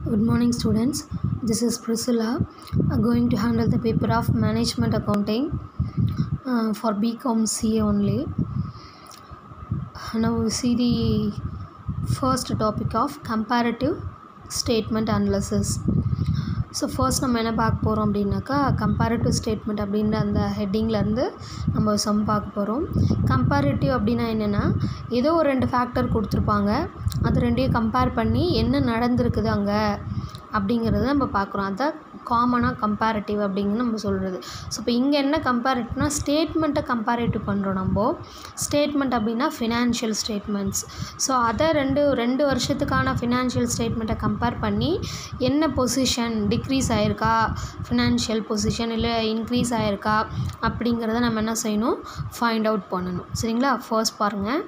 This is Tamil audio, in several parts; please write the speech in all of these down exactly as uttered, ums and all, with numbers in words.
Good morning students, this is Priscilla. I'm going to handle the paper of Management Accounting uh, for B Com C A only. Now we see the first topic of Comparative Statement Analysis. So first நம்ம என்ன பார்க்க போகிறோம் அப்படின்னாக்கா கம்பேரிட்டிவ் ஸ்டேட்மெண்ட் அப்படின்ற அந்த ஹெட்டிங்லேருந்து நம்ம சம் பார்க்க போகிறோம். கம்பேரிட்டிவ் அப்படின்னா என்னென்னா ஏதோ ஒரு ரெண்டு ஃபேக்டர் கொடுத்துருப்பாங்க, அது ரெண்டையும் கம்பேர் பண்ணி என்ன நடந்திருக்குது அங்கே அப்படிங்கிறத நம்ம பார்க்குறோம். அதுதான் காமனாக கம்பேரிட்டிவ் அப்படிங்கிறது நம்ம சொல்கிறது. ஸோ இப்போ இங்கே என்ன கம்பேரிட்டிவ்னா ஸ்டேட்மெண்ட்டை கம்பேரிட்டிவ் பண்ணுறோம். நம்ம ஸ்டேட்மெண்ட் அப்படின்னா ஃபினான்ஷியல் ஸ்டேட்மெண்ட்ஸ். ஸோ அதை ரெண்டு ரெண்டு வருஷத்துக்கான ஃபினான்ஷியல் ஸ்டேட்மெண்ட்டை கம்பேர் பண்ணி என்ன பொசிஷன் டிக்ரீஸ் ஆகிருக்கா, ஃபினான்ஷியல் பொசிஷன் இல்லை இன்க்ரீஸ் ஆகிருக்கா அப்படிங்கிறத நம்ம என்ன செய்யணும், ஃபைண்ட் அவுட் பண்ணணும். சரிங்களா? ஃபர்ஸ்ட் பாருங்கள்.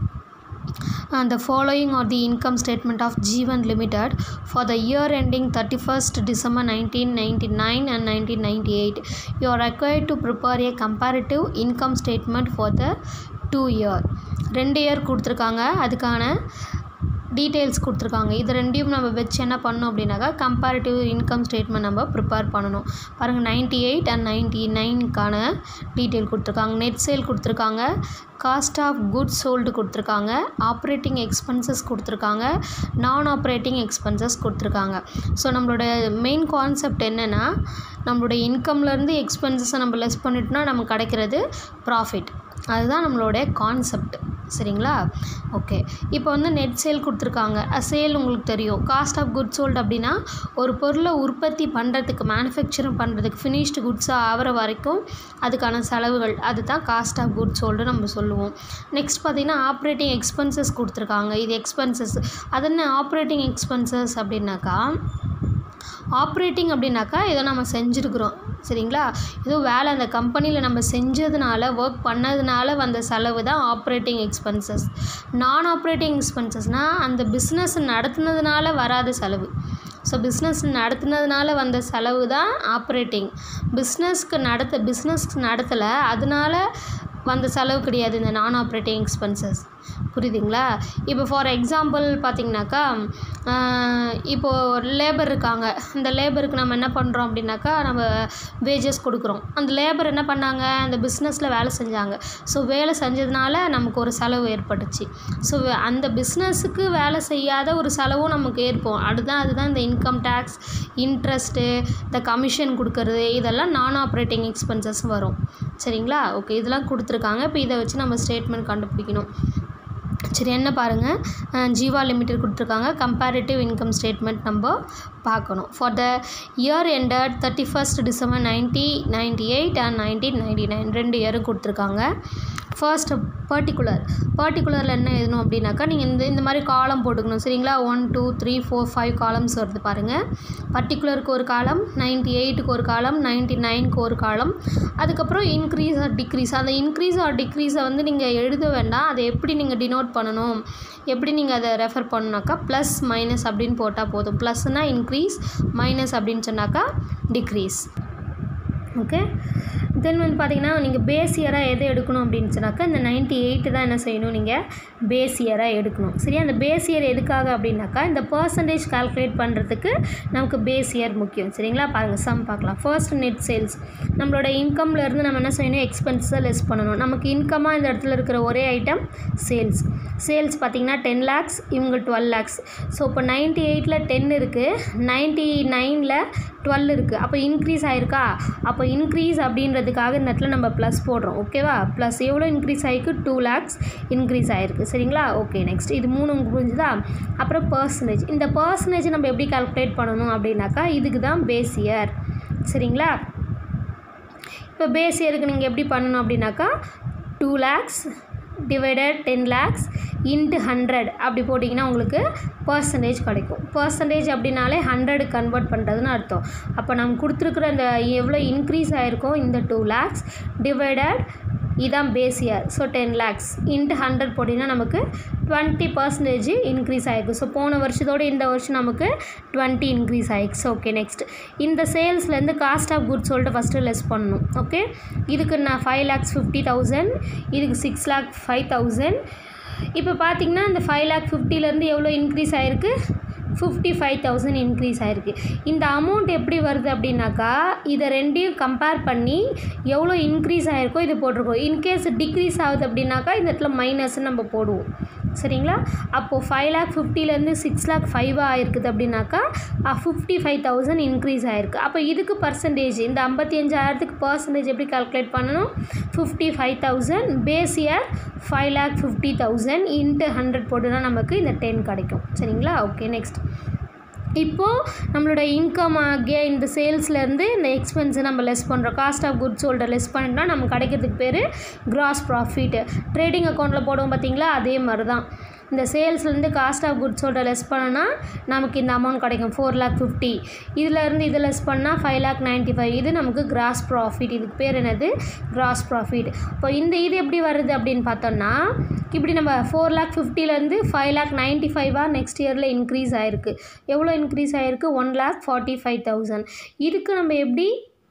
And the following are the income statement of Jeevan Limited for the year ending thirty-first December nineteen ninety-nine and nineteen ninety-eight. You are required to prepare a comparative income statement for the two year. ரெண்டு இயர் கொடுத்துருக்காங்க, அதுக்கான டீட்டெயில்ஸ் கொடுத்துருக்காங்க. இது ரெண்டையும் நம்ம வச்சு என்ன பண்ணணும் அப்படின்னாக்கா கம்பேரிட்டிவ் இன்கம் ஸ்டேட்மெண்ட் நம்ம ப்ரிப்பேர் பண்ணணும். பாருங்கள், நைன்ட்டி எயிட் அண்ட் நைன்ட்டி நைனுக்கான டீட்டெயில் கொடுத்துருக்காங்க. நெட் சேல் கொடுத்துருக்காங்க, காஸ்ட் ஆஃப் குட்ஸ் சோல்டு கொடுத்துருக்காங்க, ஆப்ரேட்டிங் எக்ஸ்பென்சஸ் கொடுத்துருக்காங்க, நான் ஆப்ரேட்டிங் எக்ஸ்பென்சஸ் கொடுத்துருக்காங்க. ஸோ நம்மளோட மெயின் கான்செப்ட் என்னென்னா, நம்மளோட இன்கம்லேருந்து எக்ஸ்பென்சஸை நம்ம லெஸ் பண்ணிட்டோம்னா நமக்கு கிடைக்கிறது ப்ராஃபிட். அதுதான் நம்மளோட கான்செப்ட். சரிங்களா? ஓகே. இப்போ வந்து நெட் சேல் கொடுத்துருக்காங்க. சேல் உங்களுக்கு தெரியும். காஸ்ட் ஆஃப் குட்ஸ் சோல்டு அப்படின்னா ஒரு பொருளை உற்பத்தி பண்ணுறதுக்கு, மேனுஃபேக்சரிங் பண்ணுறதுக்கு, ஃபினிஷ்டு குட்ஸாக ஆகிற வரைக்கும் அதுக்கான செலவுகள், அதுதான் காஸ்ட் ஆஃப் குட்ஸ் சோல்டு நம்ம சொல்லுவோம். நெக்ஸ்ட் பார்த்திங்கன்னா ஆப்ரேட்டிங் எக்ஸ்பென்சஸ் கொடுத்துருக்காங்க. இது எக்ஸ்பென்சஸ். அது என்ன ஆப்ரேட்டிங் எக்ஸ்பென்சஸ் அப்படின்னாக்கா, ஆப்ரேட்டிங் அப்படின்னாக்கா ஏதோ நம்ம செஞ்சுருக்குறோம். சரிங்களா? ஏதோ வேலை அந்த கம்பெனியில் நம்ம செஞ்சதுனால, ஒர்க் பண்ணதுனால வந்த செலவு தான் ஆப்ரேட்டிங் எக்ஸ்பென்சஸ். நான் ஆப்ரேட்டிங் எக்ஸ்பென்சஸ்னால் அந்த பிஸ்னஸ் நடத்துனதுனால வராத செலவு. ஸோ பிஸ்னஸ் நடத்துனதுனால வந்த செலவு தான் ஆப்ரேட்டிங். பிஸ்னஸ்க்கு நடத்த பிஸ்னஸ் நடத்தலை, அதனால வந்த செலவு கிடையாது இந்த நான் ஆப்ரேட்டிங் எக்ஸ்பென்சஸ். புரியுதுங்களா? இப்போ ஃபார் எக்ஸாம்பிள் பார்த்திங்கனாக்கா, இப்போது லேபர் இருக்காங்க. இந்த லேபருக்கு நம்ம என்ன பண்ணுறோம் அப்படின்னாக்கா, நம்ம வேஜஸ் கொடுக்குறோம். அந்த லேபர் என்ன பண்ணாங்க, அந்த பிஸ்னஸில் வேலை செஞ்சாங்க. ஸோ வேலை செஞ்சதுனால நமக்கு ஒரு செலவு ஏற்பட்டுச்சு. ஸோ அந்த பிஸ்னஸுக்கு வேலை செய்யாத ஒரு செலவும் நமக்கு ஏற்போம். அதுதான் அதுதான் இந்த இன்கம் டேக்ஸ், இன்ட்ரெஸ்ட்டு, இந்த கமிஷன் கொடுக்கறது, இதெல்லாம் நான் ஆப்ரேட்டிங் எக்ஸ்பென்சஸ் வரும். சரிங்களா? ஓகே. இதெல்லாம் கொடுத்துருக்காங்க. இப்போ இதை வச்சு நம்ம ஸ்டேட்மெண்ட் கண்டுபிடிக்கணும். சரி, என்ன பாருங்கள், ஜீவா லிமிடெட் கொடுத்துருக்காங்க. கம்பேரிட்டிவ் இன்கம் ஸ்டேட்மெண்ட் நம்ம பார்க்கணும். For the year ended thirty first December nineteen ninety eight and nineteen ninety nine ரெண்டு இயரும் கொடுத்துருக்காங்க. ஃபர்ஸ்ட் பர்டிகுலர் பர்டிகுலரில் என்ன எழுதணும் அப்படின்னாக்கா, நீங்கள் இந்த இந்த மாதிரி காலம் போட்டுக்கணும். சரிங்களா? One two three four five columns வருது பாருங்கள். பர்டிகுலருக்கு ஒரு காலம், நைன்ட்டி எயிட்டுக்கு ஒரு காலம், நைன்ட்டி நைனுக்கு ஒரு காலம், அதுக்கப்புறம் இன்க்ரீஸ் ஆர் டிக்ரீஸ். அந்த இன்க்ரீஸ் ஆர் டிக்ரீஸை வந்து நீங்கள் எழுத வேண்டாம். அதை எப்படி நீங்கள் டினோட் பண்ணணும், எப்படி நீங்கள் அதை ரெஃபர் பண்ணணுனாக்கா ப்ளஸ் மைனஸ் அப்படின்னு போட்டால் போதும். ப்ளஸ்னால் இன்க்ரீஸ், மைனஸ் அப்படின்னு சொன்னாக்கா டிக்ரீஸ். ஓகே. தென் வந்து பார்த்திங்கன்னா, நீங்கள் பேஸ் இயராக எதை எடுக்கணும் அப்படின்னு சொன்னாக்கா, இந்த நைன்ட்டி எயிட்டு தான் என்ன செய்யணும், நீங்கள் பேஸ் இயராக எடுக்கணும். சரியா? அந்த பேஸ் இயர் எதுக்காக அப்படின்னாக்கா, இந்த பர்சன்டேஜ் கால்குலேட் பண்ணுறதுக்கு நமக்கு பேஸ் இயர் முக்கியம். சரிங்களா? பாருங்கள், சம் பார்க்கலாம். First net sales. நம்மளோட இன்கம்லேருந்து நம்ம என்ன செய்யணும், எக்ஸ்பென்ஸை லெஸ் பண்ணணும். நமக்கு இன்கமாக இந்த இடத்துல இருக்கிற ஒரே ஐட்டம் சேல்ஸ். சேல்ஸ் பார்த்திங்கன்னா டென் லேக்ஸ், இவங்க டுவெல் லேக்ஸ். ஸோ இப்போ நைன்ட்டி எயிட்டில் டென் இருக்குது, நைன்ட்டி நைனில் டுவெல் இருக்குது. அப்போ இன்க்ரீஸ் ஆகிருக்கா? அப்போ இன்க்ரீஸ் அப்படின்றதுக்காக இந்த இடத்துல நம்ம ப்ளஸ் போடுறோம். ஓகேவா? ப்ளஸ் எவ்வளோ இன்க்ரீஸ் ஆகிருக்கு, டூ லேக்ஸ் இன்க்ரீஸ் ஆகிருக்கு. சரிங்களா? ஓகே. நெக்ஸ்ட் இது மூணு உங்களுக்கு புரிஞ்சுதா? அப்புறம் பர்சன்டேஜ். இந்த பர்சன்டேஜ் நம்ம எப்படி கால்குலேட் பண்ணணும் அப்படின்னாக்கா, இதுக்கு தான் பேஸ் இயர். சரிங்களா? இப்போ பேஸ் இயருக்கு நீங்கள் எப்படி பண்ணணும் அப்படின்னாக்கா, two lakhs divided ten lakhs into hundred அப்படி போட்டிங்கன்னா உங்களுக்கு பர்சன்டேஜ் கிடைக்கும். பர்சன்டேஜ் அப்படின்னாலே ஹண்ட்ரடு கன்வெர்ட் பண்ணுறதுன்னு அர்த்தம். அப்போ நம்ம கொடுத்துருக்குற இந்த எவ்வளோ இன்க்ரீஸ் ஆகிருக்கோம், இந்த டூ லேக்ஸ் டிவைடட் இதான் base year. So ten lakhs into hundred போட்டிங்கன்னா நமக்கு டுவெண்ட்டி பர்சன்டேஜ் இன்க்ரீஸ் ஆகிருக்கு. ஸோ போன வருஷத்தோடு இந்த வருஷம் நமக்கு டுவெண்ட்டி இன்க்ரீஸ் ஆகிருக்கு. So okay. நெக்ஸ்ட் இந்த சேல்ஸ்லேருந்து காஸ்ட் ஆஃப் குட்ஸ் சொல்லிட்டு ஃபஸ்ட்டு லெஸ் பண்ணணும். ஓகே. இதுக்கு நான் ஃபைவ் லேக்ஸ் ஃபிஃப்டி தௌசண்ட், இதுக்கு சிக்ஸ் லேக் ஃபைவ் தௌசண்ட். இப்போ பார்த்திங்கன்னா இந்த ஃபைவ் லேக் ஃபிஃப்டிலேருந்து எவ்வளோ இன்க்ரீஸ் ஆகிருக்கு, ஃபிஃப்டி ஃபைவ் தௌசண்ட் இன்க்ரீஸ் ஆகிருக்கு. இந்த அமௌண்ட் எப்படி வருது அப்படின்னாக்கா இதை ரெண்டையும் கம்பேர் பண்ணி எவ்வளோ இன்க்ரீஸ் ஆகிருக்கோ இது போட்டிருக்கோம். இன்கேஸ் டிக்ரீஸ் ஆகுது அப்படின்னாக்கா இந்த இடத்துல மைனஸ்ன்னு நம்ம போடுவோம். சரிங்களா? அப்போது ஃபைவ் லேக் ஃபிஃப்டிலேருந்து சிக்ஸ் லேக் ஃபைவாக ஆயிருக்குது அப்படின்னாக்கா ஃபிஃப்டி ஃபைவ் தௌசண்ட் இன்க்ரீஸ் ஆகிருக்கு. அப்போ இதுக்கு பர்சன்டேஜ் இந்த ஐம்பத்தி அஞ்சாயிரத்துக்கு பர்சன்டேஜ் எப்படி கால்குலேட் பண்ணணும்? Fifty five thousand base year five lakh fifty thousand into hundred போட்டுனா நமக்கு இந்த டென் கிடைக்கும். சரிங்களா? ஓகே, நெக்ஸ்ட் இப்போது நம்மளோட இன்கம் ஆகிய இந்த சேல்ஸ்லேருந்து இந்த எக்ஸ்பென்ஸை நம்ம லெஸ் பண்ணுறோம். காஸ்ட் ஆஃப் குட்ஸ் சோல்டை லெஸ் பண்ணிட்டோம்னா நமக்கு கிடைக்கிறதுக்கு பேர் கிராஸ் ப்ராஃபிட். ட்ரேடிங் அக்கௌண்ட்டில் போடுவோம் பார்த்தீங்களா, அதே மாதிரி தான். இந்த சேல்ஸ்லேருந்து காஸ்ட் ஆஃப் குட்ஸோட லெஸ் பண்ணோன்னா நமக்கு இந்த அமௌண்ட் கிடைக்கும் ஃபோர் லேக் ஃபிஃப்டி. இதிலேருந்து இதை லெஸ் பண்ணால் ஃபைவ் லேக் நைன்ட்டி ஃபைவ். இது நமக்கு கிராஸ் ப்ராஃபிட். இதுக்கு பேர் என்னது? Gross profit. இப்போ இந்த இது எப்படி வருது அப்படின்னு பார்த்தோம்னா இப்படி நம்ம ஃபோர் லேக் ஃபிஃப்டிலேருந்து ஃபைவ் லேக் நைன்ட்டி ஃபைவாக நெக்ஸ்ட் இயரில் இன்க்ரீஸ் ஆகிருக்கு. எவ்வளோ இன்க்ரீஸ் ஆகிருக்கு? One lakh forty five thousand. இதுக்கு நம்ம எப்படி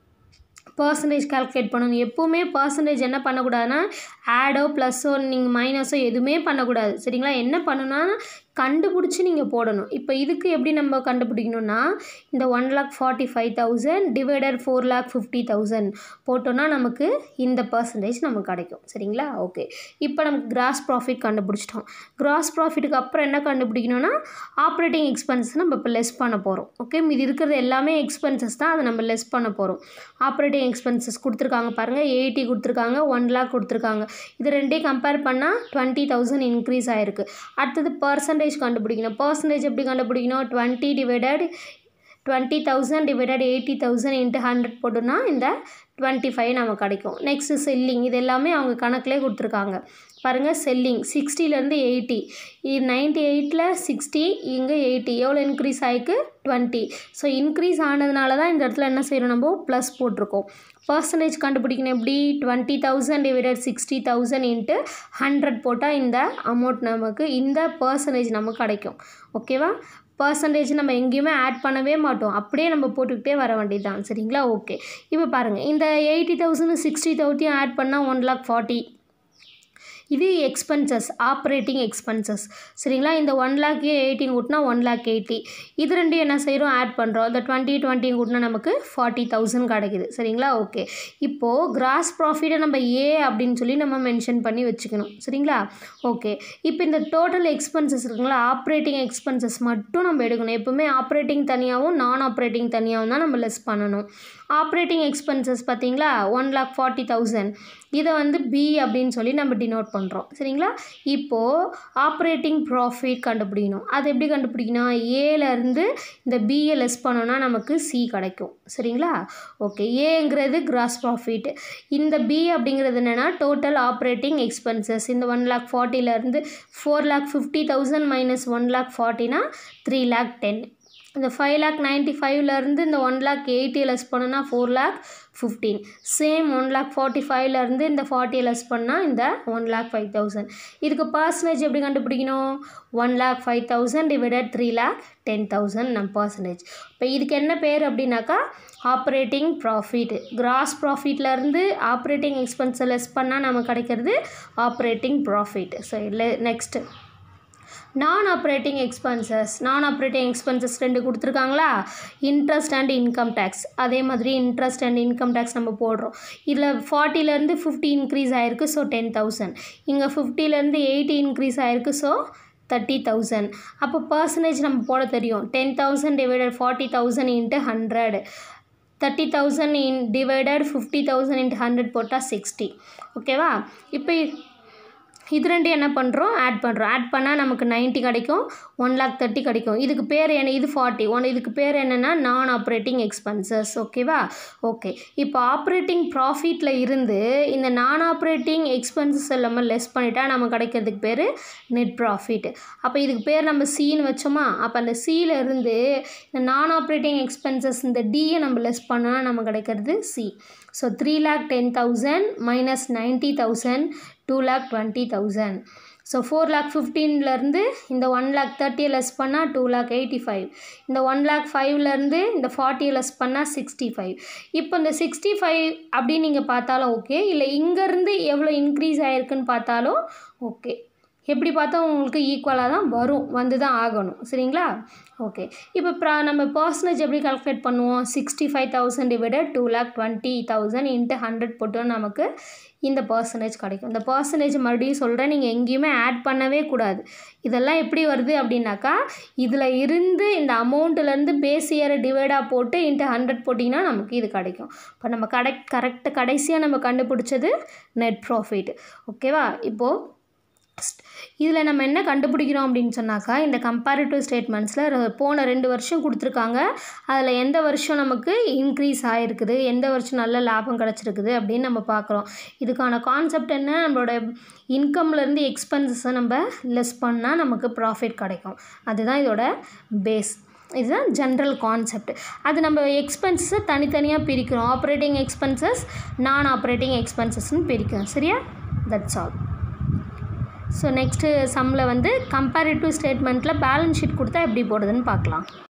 பர்சன்டேஜ் கால்குலேட் பண்ணணும்? எப்போவுமே பர்சன்டேஜ் என்ன பண்ணக்கூடாதுன்னா ஆடோ ப்ளஸ்ஸோ நீங்கள் மைனஸோ எதுவுமே பண்ணக்கூடாது. சரிங்களா? என்ன பண்ணணும்னா கண்டுபிடிச்சி நீங்கள் போடணும். இப்போ இதுக்கு எப்படி நம்ம கண்டுபிடிக்கணும்னா இந்த one lakh forty five thousand divided four lakh fifty thousand போட்டோன்னா நமக்கு இந்த பர்சன்டேஜ் நமக்கு கிடைக்கும். சரிங்களா? ஓகே, இப்போ நமக்கு கிராஸ் ப்ராஃபிட் கண்டுபிடிச்சிட்டோம். கிராஸ் ப்ராஃபிட்டுக்கு அப்புறம் என்ன கண்டுபிடிக்கணும்னா ஆப்ரேட்டிங் எக்ஸ்பென்ஸ் நம்ம இப்போ லெஸ் பண்ண போகிறோம். ஓகே, இது இருக்கிறது எல்லாமே எக்ஸ்பென்சஸ் தான், அதை நம்ம லெஸ் பண்ண போகிறோம். ஆப்ரேட்டிங் எக்ஸ்பென்சஸ் கொடுத்துருக்காங்க பாருங்கள், எயிட்டி கொடுத்துருக்காங்க, ஒன் லேக் கொடுத்துருக்காங்க. இது ரெண்டையும் கம்பேர் பண்ணால் டுவெண்ட்டி தௌசண்ட் இன்க்ரீஸ் ஆகிருக்கு. அடுத்தது பர்சன்டேஜ் கண்டுபிடிக்கணும். பர்சன்டேஜ் எப்படி கண்டுபிடிக்கணும்? Twenty divided twenty thousand divided eighty thousand into hundred போட்டோன்னா இந்த டுவெண்ட்டி ஃபைவ் நமக்கு கிடைக்கும். Next selling. இது எல்லாமே அவங்க கணக்கிலே கொடுத்துருக்காங்க பாருங்கள். செல்லிங் சிக்ஸ்டிலேருந்து எயிட்டி. இது நைன்ட்டி எயிட்டில் சிக்ஸ்டி, இங்கே எயிட்டி. எவ்வளோ இன்க்ரீஸ் ஆகிருக்கு? டுவெண்ட்டி. ஸோ இன்க்ரீஸ் ஆனதுனால தான் இந்த இடத்துல என்ன செய்யணும்? நம்ம ப்ளஸ் போட்டிருக்கோம். பர்சன்டேஜ் கண்டுபிடிக்கணும் எப்படி? Twenty thousand divided sixty thousand into hundred போட்டால் இந்த அமௌண்ட் நமக்கு இந்த பர்சன்டேஜ் நமக்கு கிடைக்கும். ஓகேவா? பர்சன்டேஜ் நம்ம எங்கேயுமே ஆட் பண்ணவே மாட்டோம், அப்படியே நம்ம போட்டுக்கிட்டே வர வேண்டியது தான். சரிங்களா? ஓகே, இப்போ பாருங்கள் இந்த eighty thousand sixty thousand add பண்ணால் ஒன் லேக் ஃபார்ட்டி. இது எக்ஸ்பென்சஸ், ஆப்ரேட்டிங் எக்ஸ்பென்சஸ். சரிங்களா? இந்த ஒன் லேக் எயிட்டின் கூட்டினா ஒன் லேக் எயிட்டி. இது ரெண்டையும் என்ன செய்கிறோம்? ஆட் பண்ணுறோம். இந்த டுவெண்ட்டி டுவெண்ட்டின் கூட்டினா நமக்கு ஃபார்ட்டி தௌசண்ட் கிடைக்குது. சரிங்களா? ஓகே, இப்போது கிராஸ் ப்ராஃபிட்டை நம்ம ஏ அப்படின்னு சொல்லி நம்ம மென்ஷன் பண்ணி வச்சுக்கணும். சரிங்களா? ஓகே, இப்போ இந்த டோட்டல் எக்ஸ்பென்சஸ் இருக்குங்களா, ஆப்ரேட்டிங் எக்ஸ்பென்சஸ் மட்டும் நம்ம எடுக்கணும். எப்போவுமே ஆப்ரேட்டிங் தனியாகவும் நான் ஆப்ரேட்டிங் தனியாகவும் தான் நம்ம லெஸ் பண்ணணும். ஆப்ரேட்டிங் எக்ஸ்பென்சஸ் பார்த்தீங்களா ஒன் லேக் ஃபார்ட்டி தௌசண்ட். இதை வந்து பி அப்படின்னு சொல்லி நம்ம டினோட் பண்ணுறோம். சரிங்களா? இப்போது ஆப்ரேட்டிங் ப்ராஃபிட் கண்டுபிடிக்கணும். அது எப்படி கண்டுபிடிக்கணும்? ஏலேருந்து இந்த பியை லெஸ் பண்ணோன்னா நமக்கு சி கிடைக்கும். சரிங்களா? ஓகே, ஏங்கிறது கிராஸ் ப்ராஃபிட். இந்த பி அப்படிங்கிறது என்னென்னா டோட்டல் ஆப்ரேட்டிங் எக்ஸ்பென்சஸ். இந்த ஒன் லேக் ஃபார்ட்டிலேருந்து four lakh fifty thousand minus one lakh ஃபார்ட்டினா த்ரீ லேக் டென். இந்த ஃபைவ் லேக் நைன்ட்டி ஃபைவ்லேருந்து இந்த ஒன் லேக் எயிட்டி லெஸ் பண்ணுன்னா four lakh fifteen. Same one lakh forty ஃபைவ்லேருந்து இந்த ஃபார்ட்டி லெஸ் பண்ணால் இந்த ஒன் லேக் ஃபைவ் தௌசண்ட். இதுக்கு பர்சன்டேஜ் எப்படி கண்டுபிடிக்கணும்? One lakh five thousand divided three lakh ten thousand நம்ம பர்சன்டேஜ். இப்போ இதுக்கு என்ன பேர் அப்படின்னாக்கா ஆப்ரேட்டிங் ப்ராஃபிட். கிராஸ் ப்ராஃபிட்லேருந்து ஆப்ரேட்டிங் எக்ஸ்பென்ஸை லெஸ் பண்ணால் நமக்கு கிடைக்கிறது ஆப்ரேட்டிங் ப்ராஃபிட். ஸோ இல்லை next non operating expenses. Non operating expenses ரெண்டு கொடுத்துருக்காங்களா, இன்ட்ரெஸ்ட் அண்ட் இன்கம் டேக்ஸ். அதே மாதிரி இன்ட்ரெஸ்ட் அண்ட் இன்கம் டேக்ஸ் நம்ம போடுறோம். இதில் ஃபார்ட்டிலேருந்து ஃபிஃப்டி இன்க்ரீஸ் ஆகிருக்கு, ஸோ டென் தௌசண்ட். இங்கே ஃபிஃப்டிலேருந்து எயிட்டி இன்க்ரீஸ் ஆகிருக்கு, ஸோ தேர்ட்டி தௌசண்ட். அப்போ பர்சன்டேஜ் நம்ம போட தெரியும். Ten thousand divided forty thousand into hundred. Thirty thousand in divided fifty thousand into hundred போட்டால் சிக்ஸ்டி. ஓகேவா? இப்போ இது ரெண்டு என்ன பண்ணுறோம்? ஆட் பண்ணுறோம். ஆட் பண்ணால் நமக்கு நைன்ட்டி கிடைக்கும், ஒன் லேக் தேர்ட்டி கிடைக்கும். இதுக்கு பேர் என்ன? இது ஃபார்ட்டி ஒன். இதுக்கு பேர் என்னென்னா நான் ஆப்ரேட்டிங் எக்ஸ்பென்சஸ். ஓகேவா? ஓகே, இப்போ ஆப்ரேட்டிங் ப்ராஃபிட்டில் இருந்து இந்த நான் ஆப்ரேட்டிங் எக்ஸ்பென்சஸ் எல்லாமே லெஸ் பண்ணிட்டா நமக்கு கிடைக்கிறதுக்கு பேர் நெட் ப்ராஃபிட். அப்போ இதுக்கு பேர் நம்ம சின்னு வச்சோமா, அப்போ அந்த சியில் இருந்து இந்த நான் ஆப்ரேட்டிங் எக்ஸ்பென்சஸ் இந்த டியை நம்ம லெஸ் பண்ணால் நமக்கு கிடைக்கிறது C. So three lakh ten thousand minus ninety thousand two lakh twenty thousand. So four lakh ஃபிஃப்டீன்லேருந்து இந்த ஒன் லேக் தேர்ட்டியை லெஸ் பண்ணால் டூ லேக் எயிட்டி ஃபைவ். இந்த ஒன் லேக் ஃபைவ்லேருந்து இந்த ஃபார்ட்டியை லெஸ் பண்ணால் சிக்ஸ்டி ஃபைவ். இப்போ இந்த சிக்ஸ்டி ஃபைவ் அப்படின்னு நீங்கள் பார்த்தாலும் ஓகே, இல்லை இங்கேருந்து எவ்வளோ இன்க்ரீஸ் ஆகிருக்குன்னு பார்த்தாலும் ஓகே. எப்படி பார்த்தா உங்களுக்கு ஈக்குவலாக தான் வரும், வந்து தான் ஆகணும். சரிங்களா? ஓகே. இப்போ ப்ரா நம்ம பர்சன்டேஜ் எப்படி கால்குலேட் பண்ணுவோம்? Sixty five thousand divided two lakh twenty thousand into hundred போட்டோம் நமக்கு இந்த பர்சன்டேஜ் கிடைக்கும். இந்த பர்சன்டேஜ் மறுபடியும் சொல்கிறேன், நீங்கள் எங்கேயுமே ஆட் பண்ணவே கூடாது. இதெல்லாம் எப்படி வருது அப்படின்னாக்கா, இதில் இருந்து இந்த அமௌண்ட்டிலேருந்து பேஸ் இயரை டிவைடாக போட்டு இன்ட்டு ஹண்ட்ரட் போட்டிங்கன்னா நமக்கு இது கிடைக்கும். இப்போ நம்ம கரெக்ட் கரெக்ட் கடைசியாக நம்ம கண்டுபிடிச்சது நெட் ப்ராஃபிட். ஓகேவா? இப்போது இதில் நம்ம என்ன கண்டுபிடிக்கிறோம் அப்படின்னு சொன்னாக்கா, இந்த கம்பேரிட்டிவ் ஸ்டேட்மெண்ட்ஸில் போன ரெண்டு வருஷம் கொடுத்துருக்காங்க. அதில் எந்த வருஷம் நமக்கு இன்க்ரீஸ் ஆகிருக்குது, எந்த வருஷம் நல்ல லாபம் கிடச்சிருக்குது அப்படின்னு நம்ம பார்க்குறோம். இதுக்கான கான்செப்ட் என்ன? நம்மளோட இன்கம்லேருந்து எக்ஸ்பென்சஸை நம்ம லெஸ் பண்ணால் நமக்கு ப்ராஃபிட் கிடைக்கும். அதுதான் இதோட பேஸ். இதுதான் ஜென்ரல் கான்செப்ட். அது நம்ம எக்ஸ்பென்சஸை தனித்தனியாக பிரிக்கிறோம். ஆப்ரேட்டிங் எக்ஸ்பென்சஸ், நான் ஆப்ரேட்டிங் எக்ஸ்பென்சஸ்ன்னு பிரிக்கிறோம். சரியா? That's all. ஸோ நெக்ஸ்ட்டு சம்மில் வந்து கம்பேரிட்டிவ் ஸ்டேட்மெண்ட்டில் பேலன்ஸ் ஷீட் கொடுத்தா எப்படி போடுறதுன்னு பார்க்கலாம்.